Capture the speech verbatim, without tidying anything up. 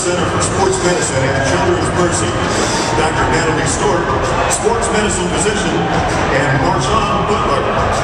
Center for Sports Medicine at Children's Mercy, Doctor Natalie Stork, sports medicine physician, and Marshawn Butler,